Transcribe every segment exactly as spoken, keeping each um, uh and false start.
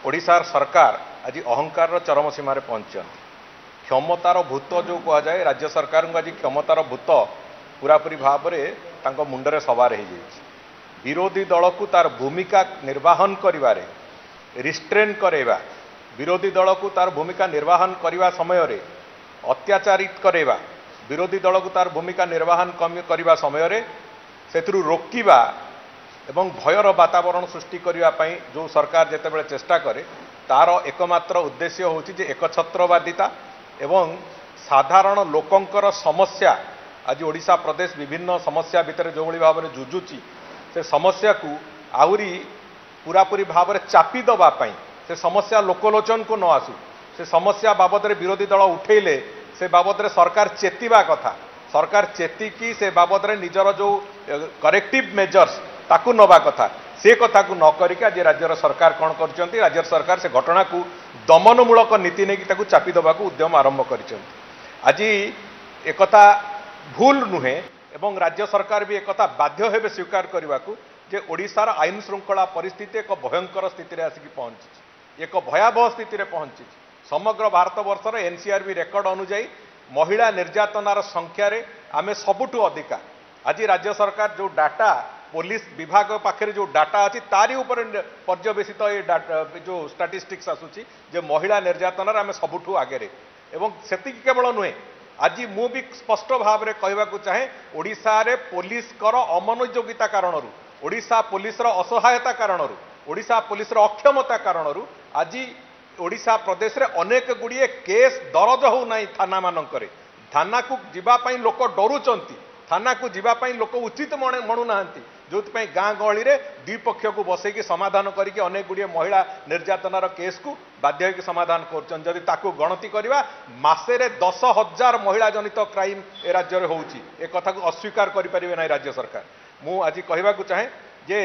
ओडिशार सरकार आज अहंकार चरम सीमार पहुंचती क्षमतार भूत जो कह जाए राज्य सरकार को आज क्षमतार भूत पूरापूरी भाव में मुंडरे सवार हो विरोधी दल को तार भूमिका निर्वाहन करिवारे रिस्ट्रेन करेवा विरोधी दल को तार भूमिका निर्वाहन करने समय अत्याचारित करेवा विरोधी दल को तार भूमिका निर्वाहन करने समय से रोकवा एवं भयर वातावरण सृष्टि करने जो सरकार जितेबाला चेष्टा करे तार एकमात्र उद्देश्य हूँ एकछत्रवादिता एवं साधारण लोकंकर समस्या आज ओडिशा प्रदेश विभिन्न समस्या भितर जो भाव में जुझुची से समस्या को आहरी पूरापूरी भाव में चापी दवापाई से समस्या लोकलोचन को न आसू से समस्या बाबद विरोधी दल उठेले से बाबद सरकार चेतिबा कथा सरकार चेतिकी से बाबद निजर जो करेक्टिव मेजर्स ताकू नवा कथा से कथा को न करिक आज राज्यर सरकार कौन कर राज्य सरकार से घटना को दमनमूलक नीति नहीं चापी दबा उद्यम आरंभ कर आज एकथा भूल नुहे एवं राज्य सरकार भी एक बाध्य हेबे स्वीकार करने को जे ओडिशार आईन श्रृंखला परिस्थिति एक भयंकर स्थिति आसिक पहुंची एक भयावह स्थिति पहुंची समग्र भारत वर्षर एनसीआरबी रेकर्ड अनुजाई महिला निर्यातनार संख्यार आमे सबुठु अधिका आज राज्य सरकार जो डाटा पुलिस विभाग पाखे जो डाटा अच्छी तारी उपर पर्यवेसित ये डाटा जो स्टाटिस्टिक्स आसूची जे महिला निर्यातनार आमे सबुठु आगे एवं सेतिक केवल नुहे आज मु भी स्पष्ट भाव में कहवाक चाहे ओडिशा रे पुलिस कर अमनोयोगिता कारण ओडिशा पुलिस असहायता कारण ओडिशा पुलिस अक्षमता कारण आज ओडिशा प्रदेश रे अनेक गुड़िए केस दरज हो नहीं थाना मानक थाना को जीवाई लोक डरुंच थाना को जीवाई लोक उचित मणुना जो गाँ गहली रे दुई पक्ष को बसैकी समाधान करके अनेक गुड़िए महिला निर्यातनार केस को बाध्य होकर समाधान कर गणति करवा मसेरे दस हजार महिला जनित क्राइम ए राज्य में होउची ए कथा को अस्वीकार करें ना राज्य सरकार मु आज कहवाक चाहे जे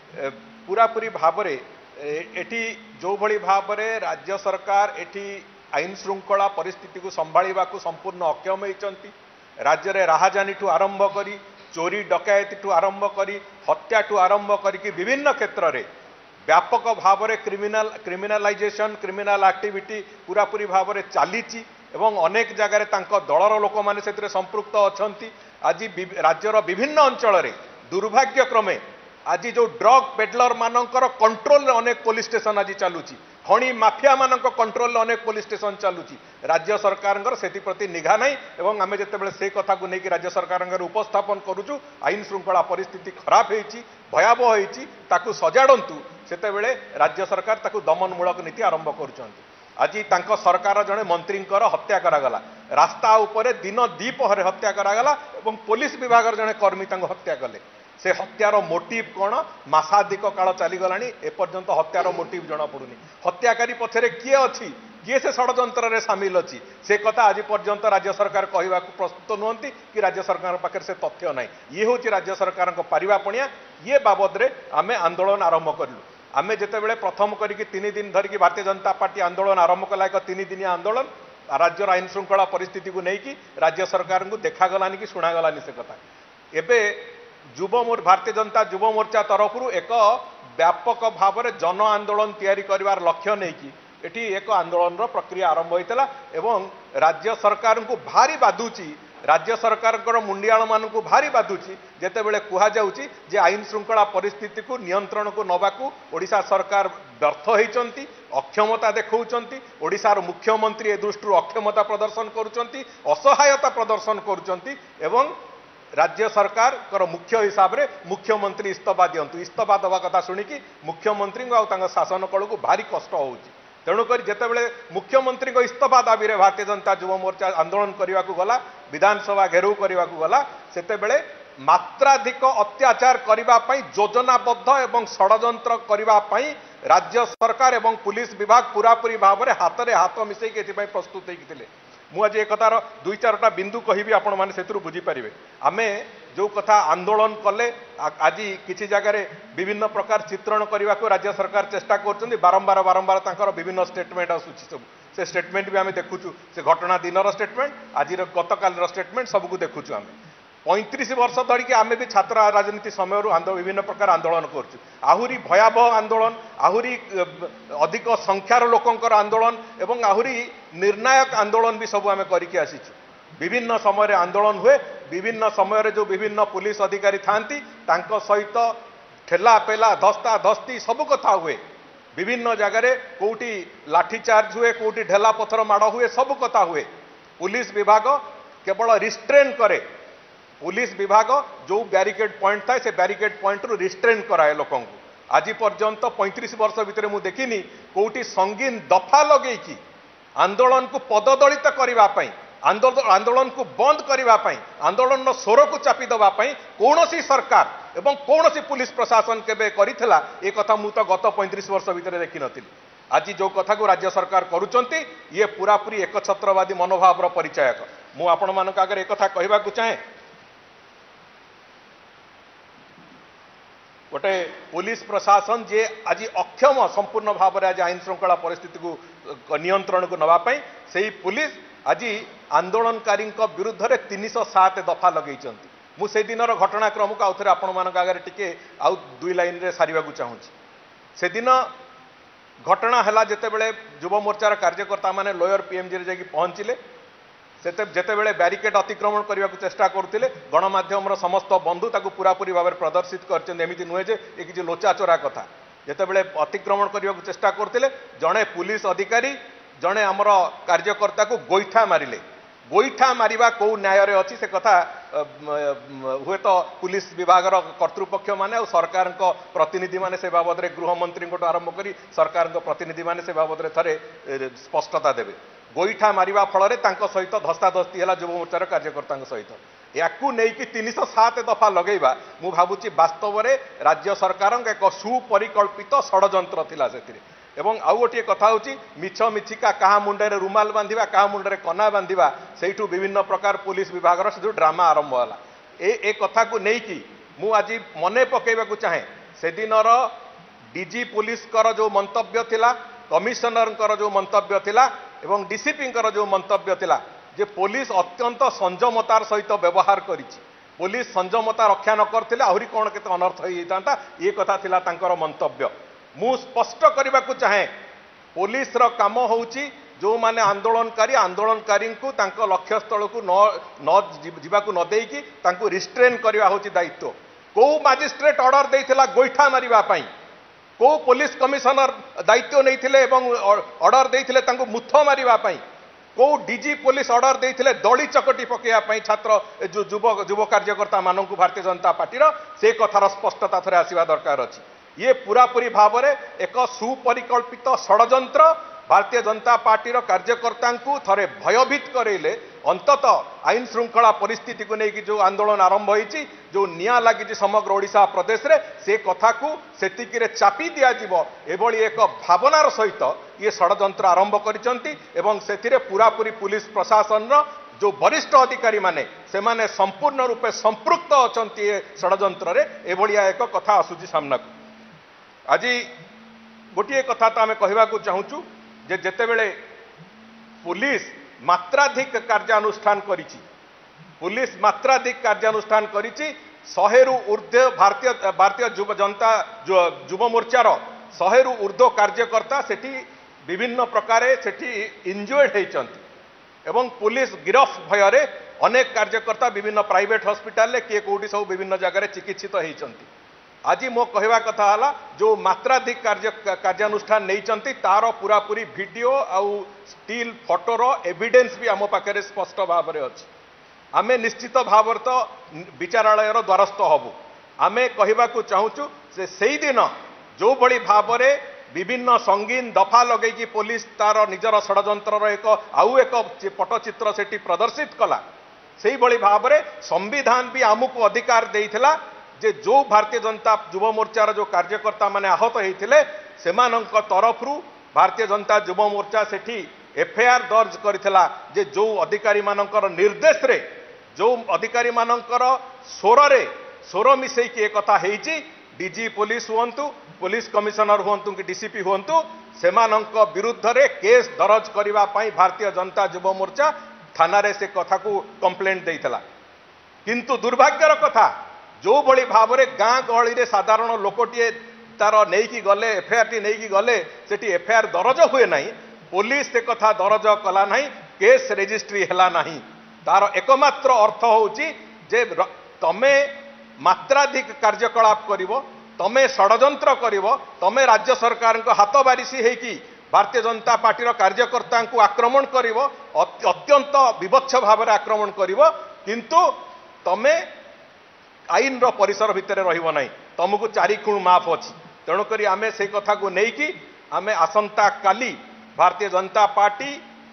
पूरापूरी भाव में एटी जो भली भाव में राज्य सरकार एटी आईन श्रृंखला परिस्थिति को संभाळा को संपूर्ण अक्षम होती राज्य में राहाजानी ठू आरंभ करी चोरी डकायती ठू आरंभ करी हत्या ठू आरंभ करी विभिन्न क्षेत्र में व्यापक भाव में क्रिमिनाल क्रिमिनालाइजेशन क्रिमिनाल एक्टिविटी पूरापूरी भाव में चली एवं अनेक जगार दलर लोक मैंने संपृक्त अच्छा आज राज्यर विभिन्न अंचल दुर्भाग्यक्रमे आज जो ड्रग पेडलर मानकर कंट्रोल अनेक पुलिस स्टेशन आज चलुची खणी माफिया मानक कंट्रोल अनेक पुलिस स्टेशन चलुची राज्य सरकार से प्रति निघा नहीं एवं आम जिते से कथा को लेकिन राज्य सरकार उपस्थापन करुचु आईन श्रृंखला परिस्थिति खराब होती भयावह होती सजाड़ू से राज्य सरकार ताकू दमनमूलक नीति आरंभ कर आज तांको सरकार जड़े मंत्री हत्या करागला रास्ता उपरे दिन दीपहर हत्या करागला एवं पुलिस विभाग जड़े कर्मी हत्या कले से हत्यार मोटिव कौन मासाधिक काल चलीगला एपर्यंत हत्यार मोटिव जना पड़ुनी हत्याकारी पछरे किए अच्छी किए से षड्यंत्र रे सामिल अच्छी से कथा आज पर्यंत राज्य सरकार कहवा प्रस्तुत नुहति कि राज्य सरकार पाखे से तथ्य ना ये हूँ राज्य सरकार पारिबा पणिया ये बाबद में आम आंदोलन आरंभ कलु आम जिते प्रथम करके तीन दिन धरिकी भारतीय जनता पार्टी आंदोलन आरंभ कला एक तीन दिनिया आंदोलन राज्य आईन श्रृंखला परिस्थिति को लेकिन राज्य सरकार को देखागलानी कि शुणागलानी से कथा एबे युव मोर भारतीय जनता युव मोर्चा तरफ एक व्यापक भाव में जन आंदोलन तैयारी करिवार लक्ष्य नहीं कि एटी एक आंदोलन प्रक्रिया आरंभ होता एवं राज्य सरकार को भारी बाधुची राज्य सरकार मुंडियाल मान को भारी बाधुची जेते बेले कुहा जाउची जे आईन श्रृंखला परिस्थिति को नियंत्रण को नबाकू ओडिशा सरकार व्यर्थ होती अक्षमता देखौचंती ओडिशार मुख्यमंत्री ए दृष्टि अक्षमता प्रदर्शन करुचंती असहायता प्रदर्शन करुचंती एवं राज्य सरकार कर मुख्य हिसाब रे मुख्यमंत्री इस्तीफा दिंतु इस्तीफा दवा कथा शुणिकी मुख्यमंत्री को शासन कल को भारी कष्ट होउची तेणुक जितेबाला मुख्यमंत्री इस्तीफा दाबी रे भारतीय जनता युव मोर्चा आंदोलन करने को गला विधानसभा घेराव करने को गला सेतेबेले मात्राधिक अत्याचार करने योजनाबद्ध एवं षड्यंत्र करने राज्य सरकार एवं पुलिस विभाग पूरापूरी भाव में हाथ में हाथ मिसेक प्रस्तुत होते मुझे एक कथार दुई चारोटा बिंदु कहि आपण मैंने से बुझीपारे आम जो कथा आंदोलन कले आज किसी जगह विभिन्न प्रकार चित्रण करने को राज्य सरकार चेष्टा कर बारंबार बारंबार तांकर विभिन्न स्टेटमेंट आसूची सब से स्टेटमेंट भी आम देखुचु से घटना दिन स्टेटमेंट आज गतकाल स्टेटमेंट सबको देखुचु आम पैंतीस वर्ष धरिकी आम भी छात्र राजनीति समय विभिन्न प्रकार आंदोलन करुँ आहुरी भयावह आंदोलन आहुरी अधिक संख्यार लोकंकर आंदोलन एवं आहुरी निर्णायक आंदोलन भी सब आम करके आसीचु विभिन्न समय आंदोलन हुए विभिन्न समय जो विभिन्न पुलिस अधिकारी थांती तांको सहित ठेला पेला धस्ता धस्ती सब कथा हुए विभिन्न जगह कोटी लाठीचार्ज हुए कोटी ढेला पथर माड़ हुए सब कथा हुए पुलिस विभाग केवल रिस्ट्रेन करे पुलिस विभाग जो बैरिकेड पॉइंट था से बैरिकेड पॉइंट रु रिस्ट्रेन कराए लोक आज पर्यंत पैंतीस वर्ष भितर मुझे देखनी कोटी संगीन दफा लगे आंदोलन को पददलित करने आंदोलन को बंद करने आंदोलन स्वर को चापी देवाई कौन सी सरकार एवं कौन सी पुलिस प्रशासन केबे करिथिला ए कथा मु तो गत पैंतीस वर्ष भितर देखी नथिली आज जो कथा को राज्य सरकार करुचंती ये पूरा पूरी एकछत्रवादी मनोभाव परिचायक मु आपण मानक आगे एक कथा कहबा को चाहे गोटे पुलिस प्रशासन जे आज अक्षम संपूर्ण भाव में आज आईन श्रृंखला परिस्थिति को नियंत्रण को नवापाई से पुलिस आज आंदोलनकारी विरुद्ध में तीन सौ सात दफा लगे मुझे दिनर घटनाक्रम को आउ थे आपण मान आगे टिके आउ दुई लाइन रे सारिबा को चाहूँगी से दिन घटना है जितेबले युव मोर्चार कार्यकर्ता माने लोयर पीएमजी रे पहुँचले जितेबले बैरिकेड अतिक्रमण करने को चेष्टा करते गणमाध्यम समस्त बंधु ताकू पूरापूरी भाव में प्रदर्शित करमि नुहे जे ये किसी लोचाचोरा कथा जितेबले अतिक्रमण करने को चेष्टा करते जड़े पुलिस अधिकारी जड़े आमर कार्यकर्ता को गोईठा मारिले गोईठा मारिबा कौ न्याय अच्छी से कथा हुए तो पुलिस विभाग कर्तृपक्ष माने सरकार प्रतिनिधि माने से बाबद में गृहमंत्री आरंभ कर सरकार प्रतिनिधि माने से बाबद में थरे स्पष्टता देवे गोईठा मारिबा फल सहित धस्ताधस्ती है युव मोर्चार कार्यकर्ता सहित या तीन सौ सात दफा लगेगा मु भावुची वास्तव में राज्य सरकार एक सुपरिकल्पित षड्यंत्र थिला से एवं आउ गोटे कथा हूँ मिछ मिछिका क्या मुंडे रुमाल बांधिबा क्या मुंडे कना बांधिबा सेठू विभिन्न प्रकार पुलिस विभाग जो ड्रामा आरंभ है ए ए कथा को लेकिन मु आज मने पकेबा चाहे से दिनर डीजी पुलिस कर जो मंतव्य थिला कमिशनर जो मंतव्य थिला एवं डीसीपी जो मंतव्य थिला जे पुलिस अत्यंत संयमतार सहित व्यवहार करिछि पुलिस संयमता रक्षा न करथिले आहुरी कौन केते अनर्थ होता ये कथा थिला तांकर मंतव्य मु स्पष्ट करने को चाहे पुलिस रो काम होउची जो माने आंदोलनकारी आंदोलनकारी को तांको लक्ष्य स्थल को न न जीवाकू न देकी तांको रिस्ट्रेन करवा होउची दायित्व को मजिस्ट्रेट ऑर्डर देइथिला गोईठा मारिबा पई को पुलिस कमिशनर दायित्व नैथिले एवं ऑर्डर देइथिले तांको मुथ मारिबा पई को डीजी पुलिस ऑर्डर देइथिले दली चकटी पकेया पई छात्र जो युव युव कार्यकर्ता मानकू भारतीय जनता पार्टी रो से कथार स्पष्टता थरे आसीबा दरकार अछि ये पूरापूरी भाव में एक सुपरिकल्पित षड्यंत्र भारतीय जनता पार्टी कार्यकर्ता को थरे भयभीत करेले अंतत आईन श्रृंखला परिस्थिति को लेकिन जो आंदोलन आरंभ होती जो निया लगी समग्र ओडिशा प्रदेश रे से कथा को सेतिकी चापी दिज्व एभली एक भावनार सहित ये षड्यंत्र आरंभ कर पूरापूरी पुलिस प्रशासन जो वरिष्ठ अधिकारी माने से माने संपूर्ण रूपे संपृक्त अच्छा षड्यंत्र एभलिया एक कथा आसूची सामना को आज गोटे कथा तो आम कहवाक चाहूँ जे जेतेबेले पुलिस मात्राधिक कार्यानुष्ठान करिछि पुलिस मात्राधिक कार्यानुष्ठान करिछि शहेरु ऊर्ध्व भारतीय भारतीय युव जनता युव मोर्चार शहेरु ऊर्ध्व कार्यकर्ता सेठी विभिन्न प्रकार सेठी इंजुर्ड होइचंती एवं पुलिस गिरफ भय अनेक कार्यकर्ता विभिन्न प्राइवेट हॉस्पिटल किए कोठी सब विभिन्न जगह चिकित्सित होइचंती आज मो कहवा कथा है जो मात्राधिक कार्य कार्यानुष्ठान नहीं तार पूरापूरी वीडियो आउ स्टिल फोटोर एविडेंस भी आम पाखे स्पष्ट भाव में अच्छी आम निश्चित भाव तो विचारालय द्वारस्थ हबू आम कहवाक चाहूँ से सही दिन जो भली भाव में विभिन्न संगीन दफा लगे पुलिस तार निजर षड्यंत्र एक आउ एक पटचित्र से प्रदर्शित कला से भली भाव में संविधान भी आमको अधिकार देइथिला जे जो भारतीय जनता युव मोर्चार जो कार्यकर्ता माने आहत होते से तरफ भारतीय जनता युव मोर्चा सेठी एफआईआर दर्ज करथिला जे जो अधिकारी मानकर निर्देश रे जो अधिकारी मानकर स्वर रे स्वर मिसई कि एक कथा हेची डीजी पुलिस हुंतु पुलिस कमिशनर हुंतु कि डीसीपी हुंतु सेमानंक विरुद्ध रे केस दर्ज करबा पई भारतीय जनता युव मोर्चा थाना रे से कथा को कंप्लेंट देइथिला किंतु दुर्भाग्यर कथा जो भली भाव में गाँ गहली रे साधारण लोकटीए तार नहीं गले एफआईआर टी नहीं गले सेठी एफआईआर दरज हुए ना पुलिस से कथा दरज कला ना केस रेजिस्ट्री है ना तार एकमात्र अर्थ होची जे तमे मात्राधिक कार्यकलाप करिवो तमे षडयंत्र करिवो तमे राज्य सरकार को हाथ बारिशी हेकी भारतीय जनता पार्टी कार्यकर्ता को आक्रमण करिवो अत्यंत विवत्स भाव में आक्रमण करिवो किंतु तमे आईन रो परिसर भितर रहिबो नाही तुमको चारि खुण माफ अछि तेणुक आमे से कथा को नहीं आमे आसंता काली भारतीय जनता पार्टी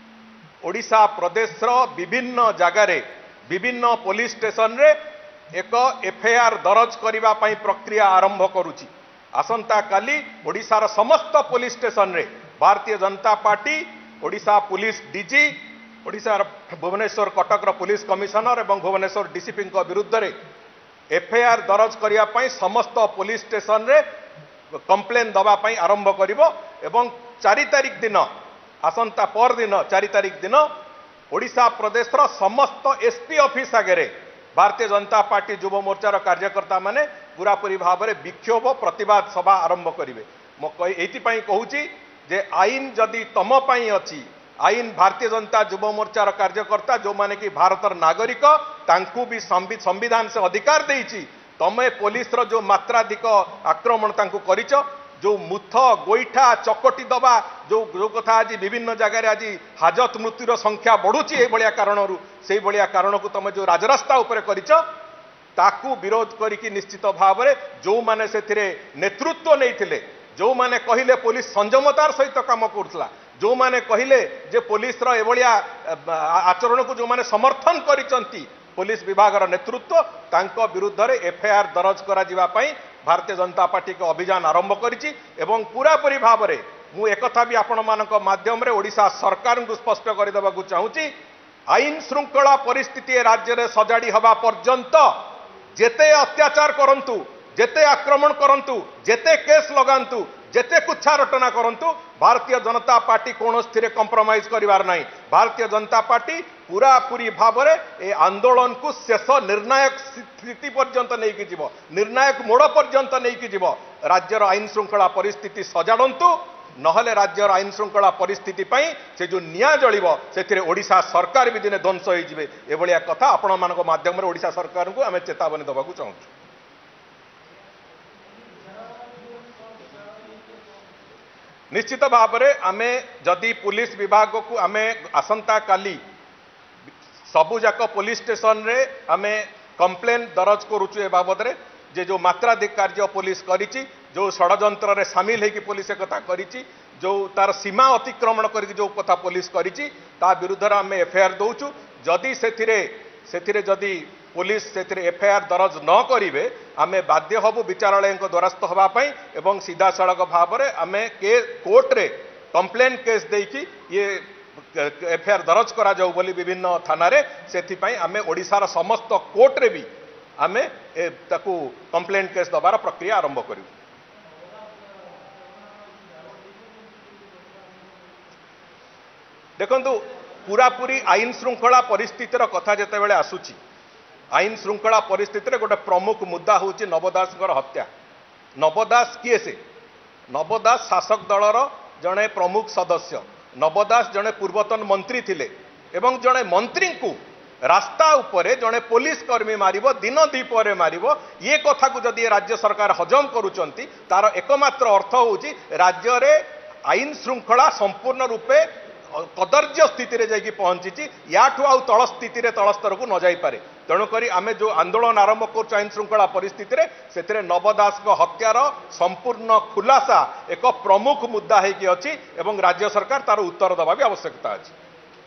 ओडिशा प्रदेश रो विभिन्न जगार विभिन्न पुलिस स्टेशन रे एक एफआईआर दरज करिबा पई प्रक्रिया आरंभ करुची आसंता काली ओडिशार समस्त पुलिस स्टेशन रे Bharatiya Janata Party Odisha police DG Odisha Bhubaneswar Cuttack police commissioner एवं भुवनेश्वर डीसीपी विरुद्ध रे एफआईआर दरज करिया पई समस्त पुलिस स्टेशन रे कंप्लेन दबा पई आरंभ करिवो एवं चारि तारिख दिन आसंता पर दिन चारि तारिख दिन ओडिशा प्रदेश रो समस्त एसपी ऑफिस आगे भारतीय जनता पार्टी युव मोर्चार कार्यकर्ता माने पूरापूरी भाव में विक्षोभ प्रतिवाद सभा आरंभ करेंगे मुझे कहूँ जे आईन जदि तम पाई अच्छी आईन भारतीय जनता युव मोर्चार कार्यकर्ता जो माने कि भारतर नागरिक तांकु भी संविधान से अधिकार देइछि तमे पुलिस रो जो मात्राधिक आक्रमण तांकु करिच जो मुथ गोईठा चकटी दबा जो जो कथा आज विभिन्न जगह आज हाजत मृत्युर संख्या बढ़ुची ए भलिया कारणरू से भलिया कारण को तुम जो राजरास्ता उपरे करिच ताकू विरोध करिकी निश्चित भाव में जो माने सेथिरे नेतृत्व नहीं जो माने कहिले पुलिस संयमतार सहित काम करथला जो माने कहिले जे पुलिस रो एभलिया आचरण को जो माने समर्थन करिसंती पुलिस विभाग नेतृत्व तांको विरुद्ध रे एफआईआर दरज करा जिबा पई भारतीय जनता पार्टी को अभियान आरंभ करिछि एवं पूरापूरी भाव में मु एकथा भी आपण मानक माध्यम रे ओडिशा सरकार को स्पष्ट कर देबाकू चाहूची आईन श्रृंखला परिस्थिति राज्य रे सजाड़ी हवा पर्यंत जेते अत्याचार करंतु जेते आक्रमण करंतु जेते केस लगांतु जेते कुच्छा रटना करंतु भारतीय जनता पार्टी कौन स्थिर कंप्रोमाइज करिवार नहीं भारतीय जनता पार्टी पूरा पूरी भाव में ए आंदोलन को शेष निर्णायक स्थिति पर्यंत नहीं कि जीव निर्णायक मोड़ पर्यंत नहीं कि जीव राज्यर आईन श्रृंखला परिस्थिति सजाड़ंतु नहले राज्यर आईन श्रृंखला परिस्थिति पई से जो निया जलिबो सेथिरे ओडिशा सरकार भी दिने ध्वंस होई जिवे एभलिया कथा आपण मानक माध्यम रे ओडिशा सरकार को आमे चेतावनी दबाकू चाहू निश्चित भाव में आमे जदि पुलिस विभाग को आमे आसंता काली सबु जाक पुलिस स्टेशन रे आमे कंप्लेन दरज करुचु ए बाबद रे जे जो मात्राधिक कार्य पुलिस करिछि जो षडयंत्र रे शामिल है कि पुलिस एक कथा करिछि जो तार सीमा अतिक्रमण करिछि जो कथा पुलिस करिछि ता विरुद्ध रे आमे एफआईआर दउचु जदि सेथिरे सेथिरे जदि पुलिस सेथिरे एफआईआर दरज न करिवे आमे बाध्य हबु विचारालय द्वारस्थ हवा पई एवं सीधा सड़क भाव में आमे के कोर्ट रे कंप्लेन केस देकी ये एफआईआर दरज करा जाऊ बोली विभिन्न थाना रे सेथि पई आमे ओडिशार समस्त कोर्ट रे भी आमे ए ताकू कंप्लेन केस दबार प्रक्रिया आरंभ करू देखंतु पूरा पूरी आईन श्रृंखला परिस्थितिर कथा जेते बेले आसुची आईन श्रृंखला परिस्थिति रे गोटे प्रमुख मुद्दा होची नवदास हत्या नवदास किए से नवदास शासक दलर जड़े प्रमुख सदस्य नवदास जड़े पूर्वतन मंत्री थिले एवं जड़े मंत्री को रास्ता उपरे जड़े पुलिस कर्मी मारिबो दिन दीपर मारिबो ये कथा को जदि राज्य सरकार हजम करुचंती तार एकमात्र अर्थ होची राज्य रे आईन श्रृंखला संपूर्ण रूपे कदर्य स्थिति रे जाइकी पहुंची याठू आउ तल स्थिति रे तल स्तर को न जाई पारे तेणुक आम जो आंदोलन आरंभ कर आईन श्रृंखला परिस्थिति रे सेथिरे नवदास हत्यार संपूर्ण खुलासा एक प्रमुख मुद्दा होगी अच्छी एवं राज्य सरकार तार उत्तर देवा भी आवश्यकता अच्छी।